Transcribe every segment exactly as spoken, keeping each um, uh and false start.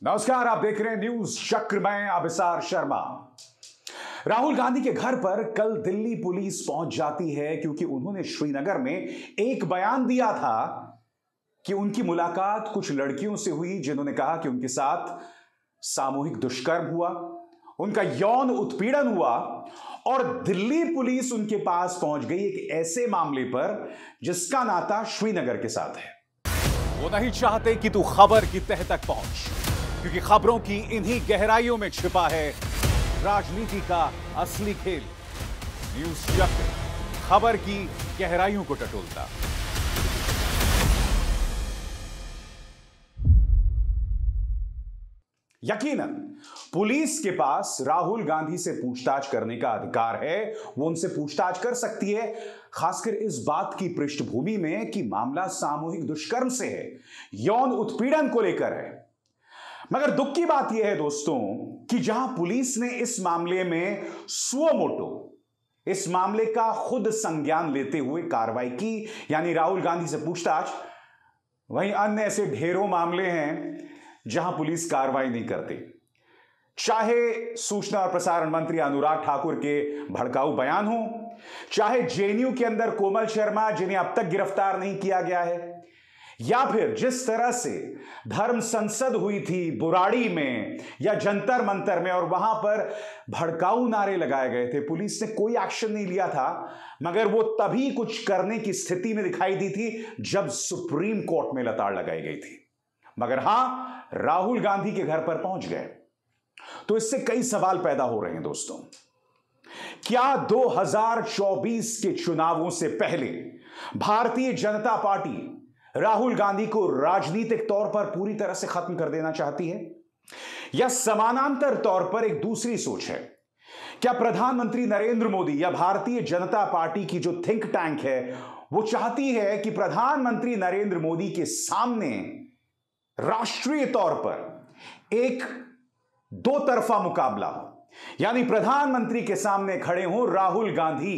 नमस्कार, आप देख रहे हैं न्यूज चक्र में अभिसार शर्मा। राहुल गांधी के घर पर कल दिल्ली पुलिस पहुंच जाती है क्योंकि उन्होंने श्रीनगर में एक बयान दिया था कि उनकी मुलाकात कुछ लड़कियों से हुई जिन्होंने कहा कि उनके साथ सामूहिक दुष्कर्म हुआ, उनका यौन उत्पीड़न हुआ और दिल्ली पुलिस उनके पास पहुंच गई एक ऐसे मामले पर जिसका नाता श्रीनगर के साथ है। वो नहीं चाहते कि तू खबर की तह तक पहुंच, क्योंकि खबरों की इन्हीं गहराइयों में छिपा है राजनीति का असली खेल। न्यूज चक्र खबर की गहराइयों को टटोलता। यकीनन पुलिस के पास राहुल गांधी से पूछताछ करने का अधिकार है, वो उनसे पूछताछ कर सकती है, खासकर इस बात की पृष्ठभूमि में कि मामला सामूहिक दुष्कर्म से है, यौन उत्पीड़न को लेकर है। मगर दुख की बात यह है दोस्तों कि जहां पुलिस ने इस मामले में सुओ मोटो इस मामले का खुद संज्ञान लेते हुए कार्रवाई की, यानी राहुल गांधी से पूछताछ, वहीं अन्य ऐसे ढेरों मामले हैं जहां पुलिस कार्रवाई नहीं करती। चाहे सूचना और प्रसारण मंत्री अनुराग ठाकुर के भड़काऊ बयान हो, चाहे जेएनयू के अंदर कोमल शर्मा जिन्हें अब तक गिरफ्तार नहीं किया गया है, या फिर जिस तरह से धर्म संसद हुई थी बुराड़ी में या जंतर मंतर में और वहां पर भड़काऊ नारे लगाए गए थे, पुलिस ने कोई एक्शन नहीं लिया था। मगर वो तभी कुछ करने की स्थिति में दिखाई दी थी जब सुप्रीम कोर्ट में लताड़ लगाई गई थी। मगर हां, राहुल गांधी के घर पर पहुंच गए तो इससे कई सवाल पैदा हो रहे हैं दोस्तों। क्या दो हज़ार चौबीस के चुनावों से पहले भारतीय जनता पार्टी राहुल गांधी को राजनीतिक तौर पर पूरी तरह से खत्म कर देना चाहती है, या समानांतर तौर पर एक दूसरी सोच है? क्या प्रधानमंत्री नरेंद्र मोदी या भारतीय जनता पार्टी की जो थिंक टैंक है वो चाहती है कि प्रधानमंत्री नरेंद्र मोदी के सामने राष्ट्रीय तौर पर एक दो तरफा मुकाबला हो, यानी प्रधानमंत्री के सामने खड़े हो राहुल गांधी,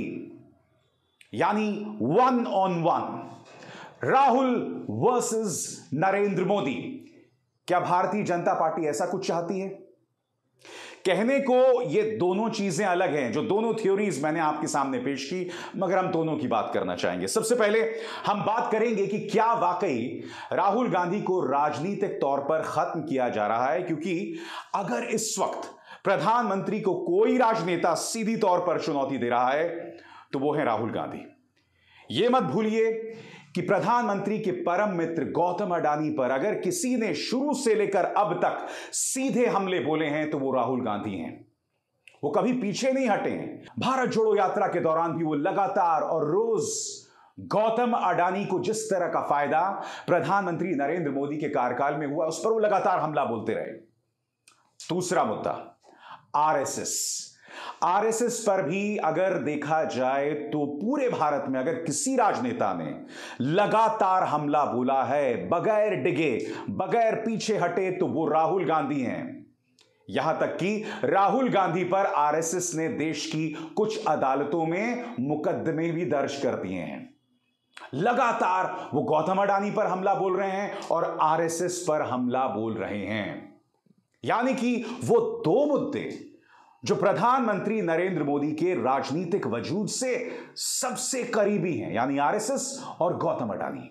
यानी one on one, Rahul versus Narendra Modi? क्या भारतीय जनता पार्टी ऐसा कुछ चाहती है? कहने को ये दोनों चीजें अलग हैं, जो दोनों थ्योरीज मैंने आपके सामने पेश की, मगर हम दोनों की बात करना चाहेंगे। सबसे पहले हम बात करेंगे कि क्या वाकई राहुल गांधी को राजनीतिक तौर पर खत्म किया जा रहा है, क्योंकि अगर इस वक्त प्रधानमंत्री को कोई राजनेता सीधी तौर पर चुनौती दे रहा है तो वो है राहुल गांधी। यह मत भूलिए कि प्रधानमंत्री के परम मित्र गौतम अडानी पर अगर किसी ने शुरू से लेकर अब तक सीधे हमले बोले हैं तो वो राहुल गांधी हैं। वो कभी पीछे नहीं हटे हैं। भारत जोड़ो यात्रा के दौरान भी वो लगातार और रोज गौतम अडानी को जिस तरह का फायदा प्रधानमंत्री नरेंद्र मोदी के कार्यकाल में हुआ, उस पर वो लगातार हमला बोलते रहे। दूसरा मुद्दा, आरएसएस। आरएसएस पर भी अगर देखा जाए तो पूरे भारत में अगर किसी राजनेता ने लगातार हमला बोला है बगैर डिगे, बगैर पीछे हटे, तो वो राहुल गांधी हैं। यहां तक कि राहुल गांधी पर आरएसएस ने देश की कुछ अदालतों में मुकदमे भी दर्ज कर दिए हैं। लगातार वो गौतम अडानी पर हमला बोल रहे हैं और आरएसएस पर हमला बोल रहे हैं। यानी कि वो दो मुद्दे जो प्रधानमंत्री नरेंद्र मोदी के राजनीतिक वजूद से सबसे करीबी हैं, यानी आरएसएस और गौतम अडानी,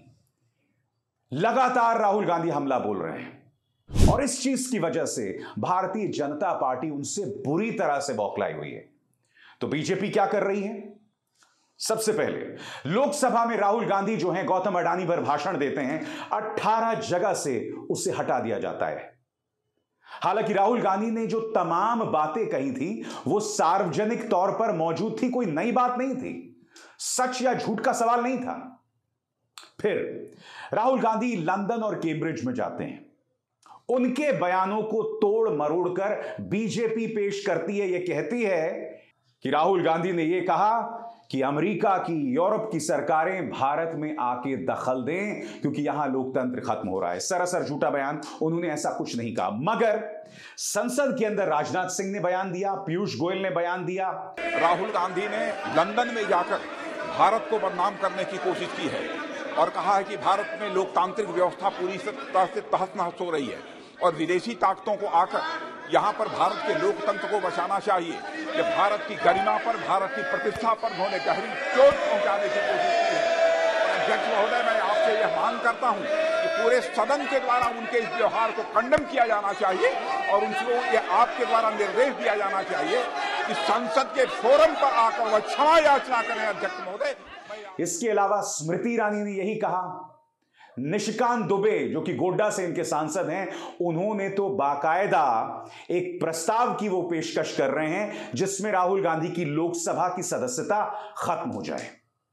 लगातार राहुल गांधी हमला बोल रहे हैं। और इस चीज की वजह से भारतीय जनता पार्टी उनसे बुरी तरह से बौखलाई हुई है। तो बीजेपी क्या कर रही है? सबसे पहले लोकसभा में राहुल गांधी जो हैं गौतम अडानी पर भाषण देते हैं, अठारह जगह से उसे हटा दिया जाता है। हालांकि राहुल गांधी ने जो तमाम बातें कही थी वो सार्वजनिक तौर पर मौजूद थी, कोई नई बात नहीं थी, सच या झूठ का सवाल नहीं था। फिर राहुल गांधी लंदन और कैम्ब्रिज में जाते हैं, उनके बयानों को तोड़ मरोड़ कर बीजेपी पेश करती है। यह कहती है कि राहुल गांधी ने यह कहा कि अमेरिका की, यूरोप की सरकारें भारत में आके दखल दें क्योंकि यहां लोकतंत्र खत्म हो रहा है। सरासर झूठा बयान, उन्होंने ऐसा कुछ नहीं कहा। मगर संसद के अंदर राजनाथ सिंह ने बयान दिया, पीयूष गोयल ने बयान दिया। राहुल गांधी ने लंदन में जाकर भारत को बदनाम करने की कोशिश की है और कहा है कि भारत में लोकतांत्रिक व्यवस्था पूरी तरह से तहस नहस हो रही है। और विदेशी ताकतों को आकर यहाँ पर भारत के लोकतंत्र को बचाना चाहिए। कि भारत की गरिमा पर, भारत की प्रतिष्ठा पर उन्होंने गहरी चोट पहुंचाने की कोशिश की है। और अध्यक्ष महोदय, मैं आपसे यह मांग करता हूं कि पूरे सदन के द्वारा उनके इस व्यवहार को खंडन किया जाना चाहिए और उनको ये आपके द्वारा निर्देश दिया जाना चाहिए कि संसद के फोरम पर आकर वह क्षमा याचना करें। अध्यक्ष महोदय, इसके अलावा स्मृति ईरानी ने यही कहा। निशिकांत दुबे जो कि गोड्डा से इनके सांसद हैं, उन्होंने तो बाकायदा एक प्रस्ताव की वो पेशकश कर रहे हैं जिसमें राहुल गांधी की लोकसभा की सदस्यता खत्म हो जाए।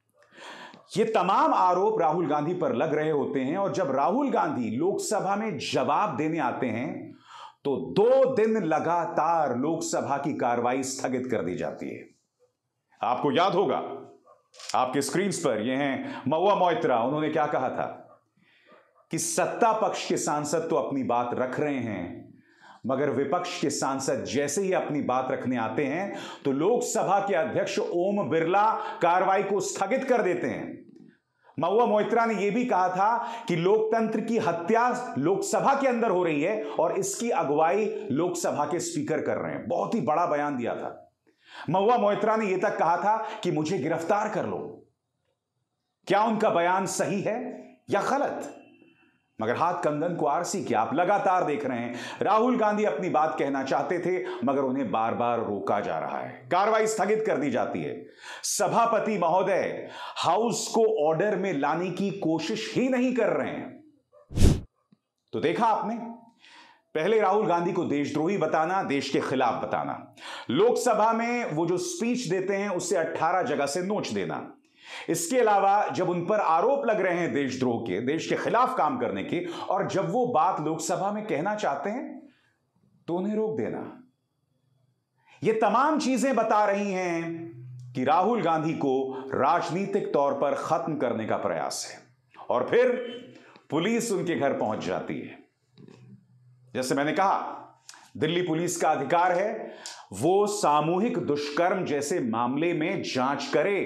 ये तमाम आरोप राहुल गांधी पर लग रहे होते हैं और जब राहुल गांधी लोकसभा में जवाब देने आते हैं तो दो दिन लगातार लोकसभा की कार्रवाई स्थगित कर दी जाती है। आपको याद होगा, आपके स्क्रीन पर ये हैं महुआ मोइत्रा। उन्होंने क्या कहा था कि सत्ता पक्ष के सांसद तो अपनी बात रख रहे हैं, मगर विपक्ष के सांसद जैसे ही अपनी बात रखने आते हैं तो लोकसभा के अध्यक्ष ओम बिरला कार्रवाई को स्थगित कर देते हैं। महुआ मोइत्रा ने यह भी कहा था कि लोकतंत्र की हत्या लोकसभा के अंदर हो रही है और इसकी अगुवाई लोकसभा के स्पीकर कर रहे हैं। बहुत ही बड़ा बयान दिया था। महुआ मोइत्रा ने यह तक कहा था कि मुझे गिरफ्तार कर लो। क्या उनका बयान सही है या गलत? मगर हाथ कंगन को आरसी किया। आप लगातार देख रहे हैं राहुल गांधी अपनी बात कहना चाहते थे मगर उन्हें बार बार रोका जा रहा है, कार्रवाई स्थगित कर दी जाती है। सभापति महोदय हाउस को ऑर्डर में लाने की कोशिश ही नहीं कर रहे हैं। तो देखा आपने, पहले राहुल गांधी को देशद्रोही बताना, देश के खिलाफ बताना, लोकसभा में वो जो स्पीच देते हैं उससे अठारह जगह से नोच देना। इसके अलावा जब उन पर आरोप लग रहे हैं देशद्रोह के, देश के खिलाफ काम करने के, और जब वो बात लोकसभा में कहना चाहते हैं तो उन्हें रोक देना। ये तमाम चीजें बता रही हैं कि राहुल गांधी को राजनीतिक तौर पर खत्म करने का प्रयास है। और फिर पुलिस उनके घर पहुंच जाती है। जैसे मैंने कहा, दिल्ली पुलिस का अधिकार है वो सामूहिक दुष्कर्म जैसे मामले में जांच करे,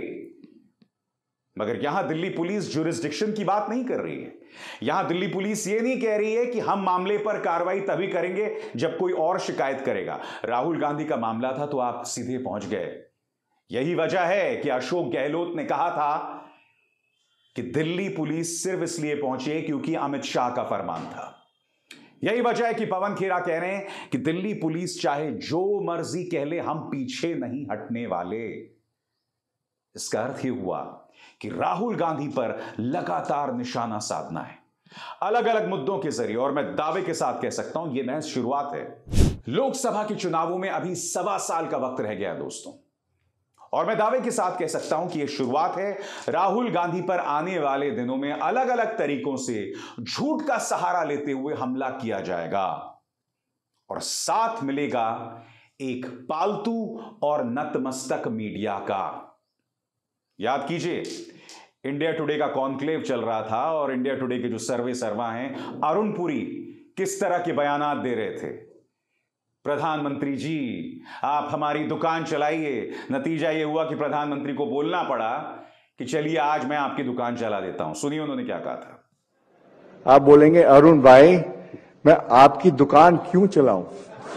मगर यहां दिल्ली पुलिस ज्यूरिसडिक्शन की बात नहीं कर रही है। यहां दिल्ली पुलिस यह नहीं कह रही है कि हम मामले पर कार्रवाई तभी करेंगे जब कोई और शिकायत करेगा। राहुल गांधी का मामला था तो आप सीधे पहुंच गए। यही वजह है कि अशोक गहलोत ने कहा था कि दिल्ली पुलिस सिर्फ इसलिए पहुंची है क्योंकि अमित शाह का फरमान था। यही वजह है कि पवन खेरा कह रहे हैं कि दिल्ली पुलिस चाहे जो मर्जी कह ले, हम पीछे नहीं हटने वाले। इसका अर्थ यह हुआ कि राहुल गांधी पर लगातार निशाना साधना है अलग अलग मुद्दों के जरिए। और मैं दावे के साथ कह सकता हूं यह महज शुरुआत है। लोकसभा के चुनावों में अभी सवा साल का वक्त रह गया है दोस्तों, और मैं दावे के साथ कह सकता हूं कि यह शुरुआत है। राहुल गांधी पर आने वाले दिनों में अलग अलग तरीकों से झूठ का सहारा लेते हुए हमला किया जाएगा और साथ मिलेगा एक पालतू और नतमस्तक मीडिया का। याद कीजिए, इंडिया टुडे का कॉन्क्लेव चल रहा था और इंडिया टुडे के जो सर्वे सर्वा हैं, अरुण पुरी किस तरह के बयानात दे रहे थे। प्रधानमंत्री जी आप हमारी दुकान चलाइए। नतीजा यह हुआ कि प्रधानमंत्री को बोलना पड़ा कि चलिए आज मैं आपकी दुकान चला देता हूं। सुनिए उन्होंने क्या कहा था। आप बोलेंगे अरुण भाई मैं आपकी दुकान क्यों चलाऊं?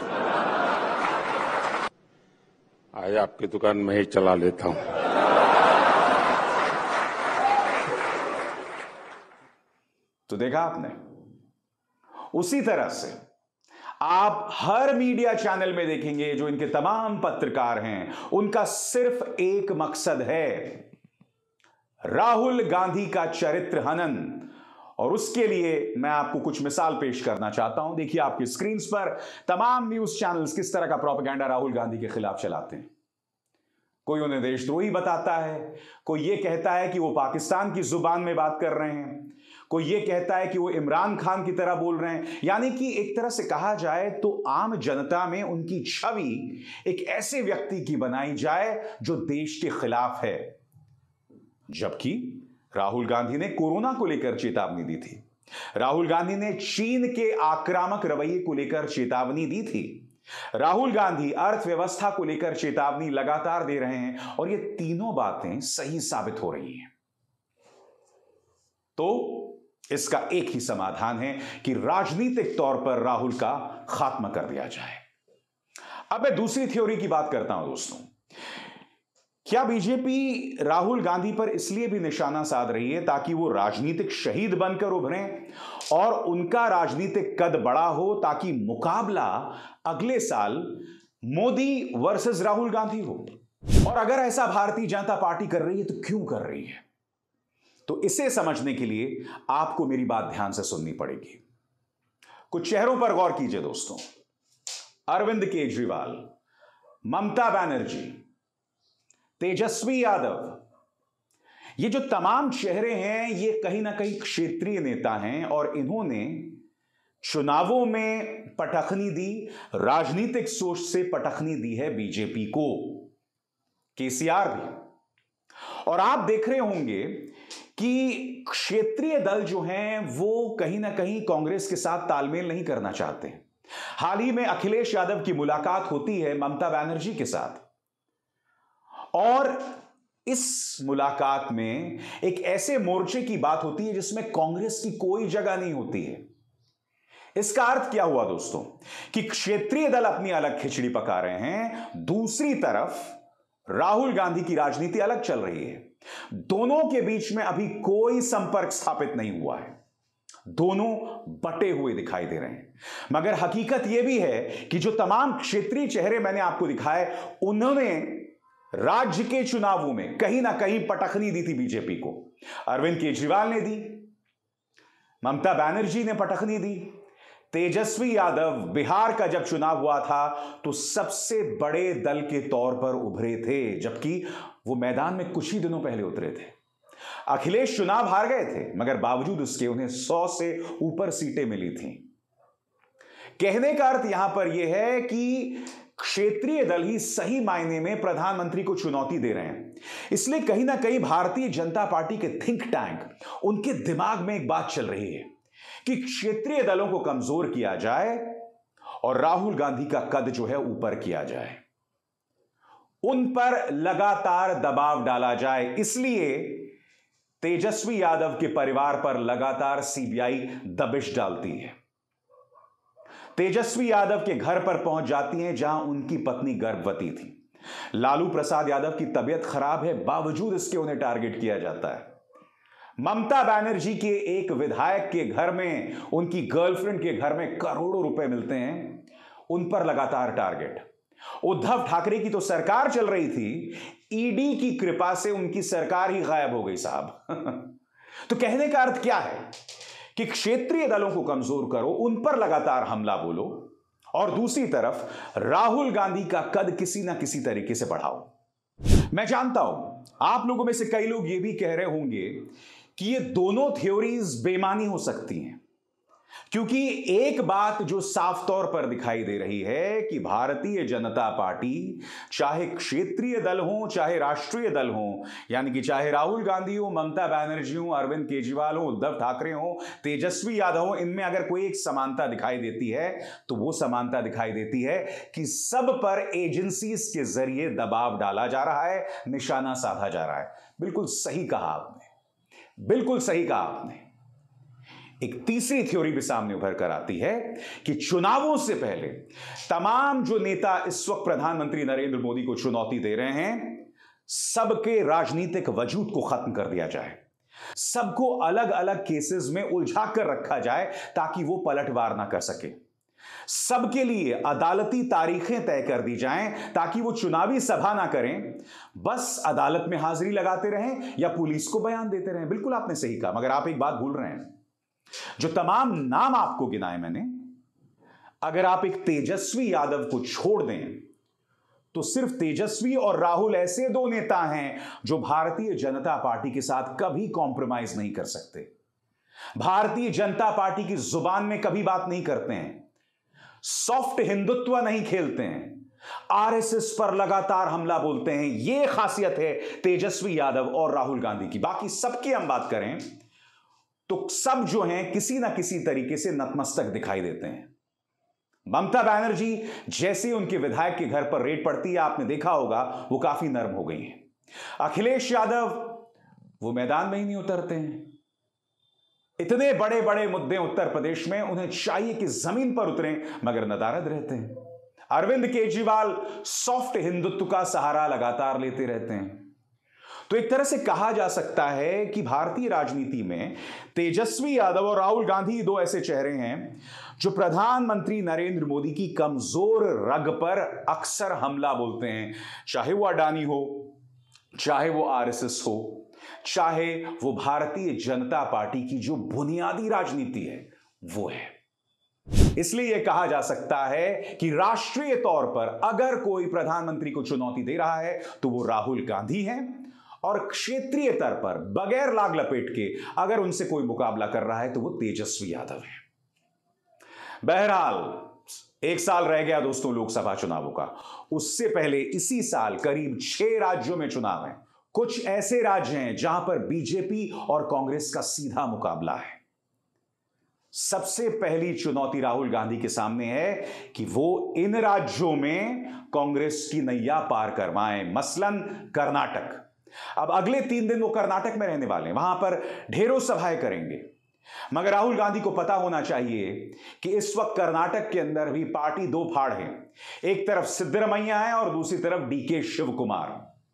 आज आपकी दुकान मैं ही चला लेता हूं। तो देखा आपने, उसी तरह से आप हर मीडिया चैनल में देखेंगे जो इनके तमाम पत्रकार हैं, उनका सिर्फ एक मकसद है, राहुल गांधी का चरित्र हनन। और उसके लिए मैं आपको कुछ मिसाल पेश करना चाहता हूं। देखिए आपकी स्क्रीन पर तमाम न्यूज चैनल्स किस तरह का प्रोपेगेंडा राहुल गांधी के खिलाफ चलाते हैं। कोई उन्हें देशद्रोही बताता है, कोई यह कहता है कि वो पाकिस्तान की जुबान में बात कर रहे हैं, कोई ये कहता है कि वो इमरान खान की तरह बोल रहे हैं। यानी कि एक तरह से कहा जाए तो आम जनता में उनकी छवि एक ऐसे व्यक्ति की बनाई जाए जो देश के खिलाफ है। जबकि राहुल गांधी ने कोरोना को लेकर चेतावनी दी थी, राहुल गांधी ने चीन के आक्रामक रवैये को लेकर चेतावनी दी थी, राहुल गांधी अर्थव्यवस्था को लेकर चेतावनी लगातार दे रहे हैं और ये तीनों बातें सही साबित हो रही हैं। तो इसका एक ही समाधान है कि राजनीतिक तौर पर राहुल का खात्मा कर दिया जाए। अब मैं दूसरी थ्योरी की बात करता हूं दोस्तों। क्या बीजेपी राहुल गांधी पर इसलिए भी निशाना साध रही है ताकि वो राजनीतिक शहीद बनकर उभरें और उनका राजनीतिक कद बड़ा हो, ताकि मुकाबला अगले साल मोदी वर्सेस राहुल गांधी हो? और अगर ऐसा भारतीय जनता पार्टी कर रही है तो क्यों कर रही है? तो इसे समझने के लिए आपको मेरी बात ध्यान से सुननी पड़ेगी। कुछ चेहरों पर गौर कीजिए दोस्तों। अरविंद केजरीवाल, ममता बनर्जी, तेजस्वी यादव, ये जो तमाम चेहरे हैं ये कहीं ना कहीं क्षेत्रीय नेता हैं और इन्होंने चुनावों में पटखनी दी, राजनीतिक सोच से पटखनी दी है बीजेपी को, केसीआर भी। और आप देख रहे होंगे कि क्षेत्रीय दल जो हैं वो कहीं ना कहीं कांग्रेस के साथ तालमेल नहीं करना चाहते। हाल ही में अखिलेश यादव की मुलाकात होती है ममता बनर्जी के साथ और इस मुलाकात में एक ऐसे मोर्चे की बात होती है जिसमें कांग्रेस की कोई जगह नहीं होती है। इसका अर्थ क्या हुआ दोस्तों कि क्षेत्रीय दल अपनी अलग खिचड़ी पका रहे हैं, दूसरी तरफ राहुल गांधी की राजनीति अलग चल रही है। दोनों के बीच में अभी कोई संपर्क स्थापित नहीं हुआ है, दोनों बटे हुए दिखाई दे रहे हैं। मगर हकीकत यह भी है कि जो तमाम क्षेत्रीय चेहरे मैंने आपको दिखाए उन्होंने राज्य के चुनावों में कहीं ना कहीं पटखनी दी थी बीजेपी को। अरविंद केजरीवाल ने दी, ममता बनर्जी ने पटखनी दी, तेजस्वी यादव बिहार का जब चुनाव हुआ था तो सबसे बड़े दल के तौर पर उभरे थे, जबकि वो मैदान में कुछ ही दिनों पहले उतरे थे। अखिलेश चुनाव हार गए थे मगर बावजूद उसके उन्हें सौ से ऊपर सीटें मिली थीं। कहने का अर्थ यहां पर यह है कि क्षेत्रीय दल ही सही मायने में प्रधानमंत्री को चुनौती दे रहे हैं। इसलिए कहीं ना कहीं भारतीय जनता पार्टी के थिंक टैंक, उनके दिमाग में एक बात चल रही है कि क्षेत्रीय दलों को कमजोर किया जाए और राहुल गांधी का कद जो है ऊपर किया जाए, उन पर लगातार दबाव डाला जाए। इसलिए तेजस्वी यादव के परिवार पर लगातार सीबीआई दबिश डालती है, तेजस्वी यादव के घर पर पहुंच जाती हैं जहां उनकी पत्नी गर्भवती थी। लालू प्रसाद यादव की तबीयत खराब है, बावजूद इसके उन्हें टारगेट किया जाता है। ममता बनर्जी के एक विधायक के घर में, उनकी गर्लफ्रेंड के घर में करोड़ों रुपए मिलते हैं, उन पर लगातार टारगेट। उद्धव ठाकरे की तो सरकार चल रही थी, ईडी की कृपा से उनकी सरकार ही गायब हो गई साहब। तो कहने का अर्थ क्या है कि क्षेत्रीय दलों को कमजोर करो, उन पर लगातार हमला बोलो और दूसरी तरफ राहुल गांधी का कद किसी ना किसी तरीके से बढ़ाओ। मैं जानता हूं आप लोगों में से कई लोग यह भी कह रहे होंगे कि ये दोनों थ्योरीज बेमानी हो सकती हैं, क्योंकि एक बात जो साफ तौर पर दिखाई दे रही है कि भारतीय जनता पार्टी, चाहे क्षेत्रीय दल हो चाहे राष्ट्रीय दल हो, यानी कि चाहे राहुल गांधी हो, ममता बनर्जी हो, अरविंद केजरीवाल हो, उद्धव ठाकरे हो, तेजस्वी यादव हो, इनमें अगर कोई एक समानता दिखाई देती है तो वो समानता दिखाई देती है कि सब पर एजेंसीज के जरिए दबाव डाला जा रहा है, निशाना साधा जा रहा है। बिल्कुल सही कहा आपने, बिल्कुल सही कहा आपने। एक तीसरी थ्योरी भी सामने उभर कर आती है कि चुनावों से पहले तमाम जो नेता इस वक्त प्रधानमंत्री नरेंद्र मोदी को चुनौती दे रहे हैं, सबके राजनीतिक वजूद को खत्म कर दिया जाए, सबको अलग अलग केसेस में उलझा कर रखा जाए ताकि वो पलटवार ना कर सके, सबके लिए अदालती तारीखें तय कर दी जाएं ताकि वो चुनावी सभा ना करें, बस अदालत में हाजिरी लगाते रहें या पुलिस को बयान देते रहें। बिल्कुल आपने सही कहा, मगर आप एक बात भूल रहे हैं। जो तमाम नाम आपको गिनाए मैंने, अगर आप एक तेजस्वी यादव को छोड़ दें तो सिर्फ तेजस्वी और राहुल ऐसे दो नेता हैं जो भारतीय जनता पार्टी के साथ कभी कॉम्प्रोमाइज नहीं कर सकते, भारतीय जनता पार्टी की जुबान में कभी बात नहीं करते हैं, सॉफ्ट हिंदुत्व नहीं खेलते हैं, आरएसएस पर लगातार हमला बोलते हैं। यह खासियत है तेजस्वी यादव और राहुल गांधी की। बाकी सबकी हम बात करें तो सब जो हैं किसी ना किसी तरीके से नतमस्तक दिखाई देते हैं। ममता बनर्जी जैसे उनके विधायक के घर पर रेड पड़ती है, आपने देखा होगा, वो काफी नर्म हो गई हैं। अखिलेश यादव वो मैदान में ही नहीं उतरते हैं। इतने बड़े बड़े मुद्दे उत्तर प्रदेश में, उन्हें चाहिए कि जमीन पर उतरें, मगर नदारद रहते हैं। अरविंद केजरीवाल सॉफ्ट हिंदुत्व का सहारा लगातार लेते रहते हैं। तो एक तरह से कहा जा सकता है कि भारतीय राजनीति में तेजस्वी यादव और राहुल गांधी दो ऐसे चेहरे हैं जो प्रधानमंत्री नरेंद्र मोदी की कमजोर रग पर अक्सर हमला बोलते हैं, चाहे वो अडानी हो, चाहे वो आरएसएस हो, चाहे वो भारतीय जनता पार्टी की जो बुनियादी राजनीति है वो है। इसलिए यह कहा जा सकता है कि राष्ट्रीय तौर पर अगर कोई प्रधानमंत्री को चुनौती दे रहा है तो वो राहुल गांधी हैं, और क्षेत्रीय स्तर पर बगैर लाग लपेट के अगर उनसे कोई मुकाबला कर रहा है तो वो तेजस्वी यादव है। बहरहाल एक साल रह गया दोस्तों लोकसभा चुनावों का। उससे पहले इसी साल करीब छह राज्यों में चुनाव है। कुछ ऐसे राज्य हैं जहां पर बीजेपी और कांग्रेस का सीधा मुकाबला है। सबसे पहली चुनौती राहुल गांधी के सामने है कि वो इन राज्यों में कांग्रेस की नैया पार करवाएं, मसलन कर्नाटक। अब अगले तीन दिन वो कर्नाटक में रहने वाले हैं, वहां पर ढेरों सभाएं करेंगे। मगर राहुल गांधी को पता होना चाहिए कि इस वक्त कर्नाटक के अंदर भी पार्टी दो फाड़ है। एक तरफ सिद्धरमैया है और दूसरी तरफ डीके शिव कुमार।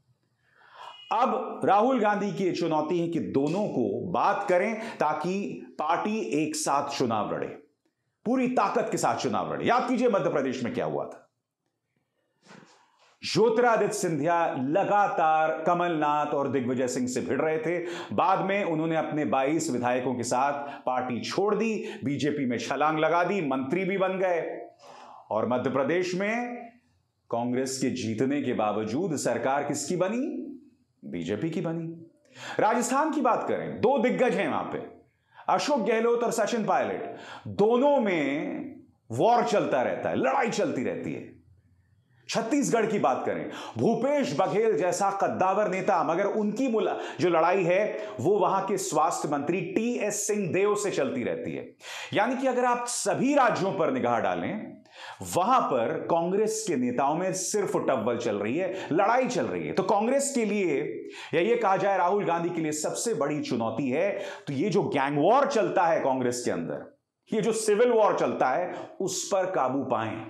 अब राहुल गांधी की चुनौती है कि दोनों को बात करें ताकि पार्टी एक साथ चुनाव लड़े, पूरी ताकत के साथ चुनाव लड़े। याद कीजिए मध्य प्रदेश में क्या हुआ था। ज्योतिरादित्य सिंधिया लगातार कमलनाथ और दिग्विजय सिंह से भिड़ रहे थे। बाद में उन्होंने अपने बाईस विधायकों के साथ पार्टी छोड़ दी, बीजेपी में छलांग लगा दी, मंत्री भी बन गए। और मध्य प्रदेश में कांग्रेस के जीतने के बावजूद सरकार किसकी बनी? बीजेपी की बनी। राजस्थान की बात करें, दो दिग्गज हैं वहां पे, अशोक गहलोत और सचिन पायलट। दोनों में वॉर चलता रहता है, लड़ाई चलती रहती है। छत्तीसगढ़ की बात करें, भूपेश बघेल जैसा कद्दावर नेता, मगर उनकी जो लड़ाई है वो वहां के स्वास्थ्य मंत्री टी एस सिंहदेव से चलती रहती है। यानी कि अगर आप सभी राज्यों पर निगाह डालें, वहां पर कांग्रेस के नेताओं में सिर्फ टव्वल चल रही है, लड़ाई चल रही है। तो कांग्रेस के लिए या ये कहा जाए राहुल गांधी के लिए सबसे बड़ी चुनौती है तो ये जो गैंग वॉर चलता है कांग्रेस के अंदर, ये जो सिविल वॉर चलता है, उस पर काबू पाएं।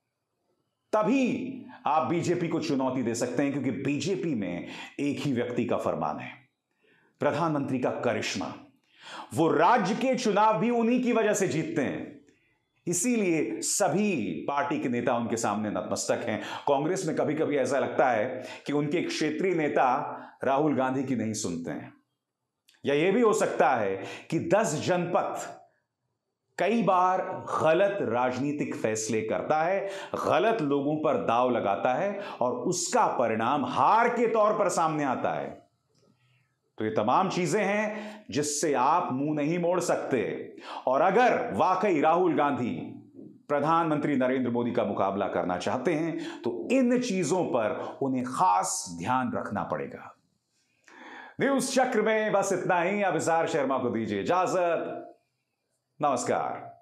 तभी आप बीजेपी को चुनौती दे सकते हैं, क्योंकि बीजेपी में एक ही व्यक्ति का फरमान है, प्रधानमंत्री का करिश्मा। वो राज्य के चुनाव भी उन्हीं की वजह से जीतते हैं, इसीलिए सभी पार्टी के नेता उनके सामने नतमस्तक हैं। कांग्रेस में कभी कभी ऐसा लगता है कि उनके क्षेत्रीय नेता राहुल गांधी की नहीं सुनते हैं, या यह भी हो सकता है कि दस जनपद कई बार गलत राजनीतिक फैसले करता है, गलत लोगों पर दांव लगाता है और उसका परिणाम हार के तौर पर सामने आता है। तो ये तमाम चीजें हैं जिससे आप मुंह नहीं मोड़ सकते। और अगर वाकई राहुल गांधी प्रधानमंत्री नरेंद्र मोदी का मुकाबला करना चाहते हैं तो इन चीजों पर उन्हें खास ध्यान रखना पड़ेगा। न्यूज चक्र में बस इतना ही। अब इज़हार शर्मा को दीजिए इजाजत। नमस्कार।